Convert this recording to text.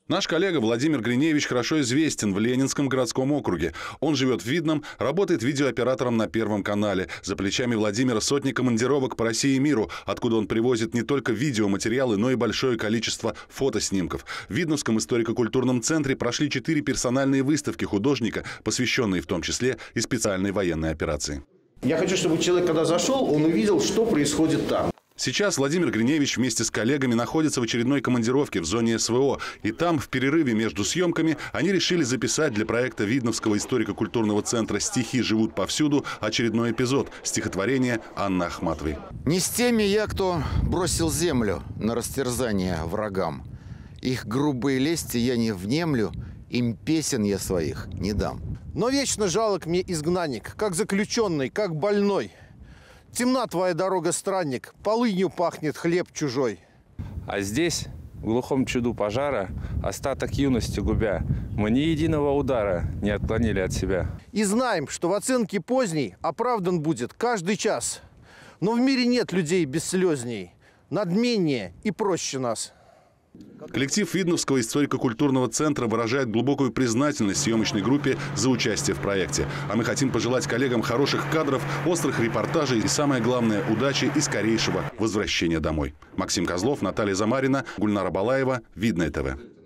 Наш коллега Владимир Гриневич хорошо известен в Ленинском городском округе. Он живет в Видном, работает видеооператором на Первом канале. За плечами Владимира сотни командировок по России и миру, откуда он привозит не только видеоматериалы, но и большое количество фотоснимков. В Видновском историко-культурном центре прошли 4 персональные выставки художника, посвященные в том числе и специальной военной операции. Я хочу, чтобы человек, когда зашел, он увидел, что происходит там. Сейчас Владимир Гриневич вместе с коллегами находится в очередной командировке в зоне СВО. И там, в перерыве между съемками, они решили записать для проекта Видновского историко-культурного центра «Стихи живут повсюду» очередной эпизод стихотворения Анны Ахматовой. «Не с теми я, кто бросил землю на растерзание врагам. Их грубые лести я не внемлю, им песен я своих не дам. Но вечно жалок мне изгнанник, как заключенный, как больной. Темна твоя дорога, странник, полынью пахнет хлеб чужой. А здесь, в глухом чуду пожара, остаток юности губя, мы ни единого удара не отклонили от себя. И знаем, что в оценке поздней оправдан будет каждый час. Но в мире нет людей бесслезней, надменнее и проще нас». Коллектив Видновского историко-культурного центра выражает глубокую признательность съемочной группе за участие в проекте. А мы хотим пожелать коллегам хороших кадров, острых репортажей и, самое главное, удачи и скорейшего возвращения домой. Максим Козлов, Наталья Замарина, Гульнара Балаева, Видное ТВ.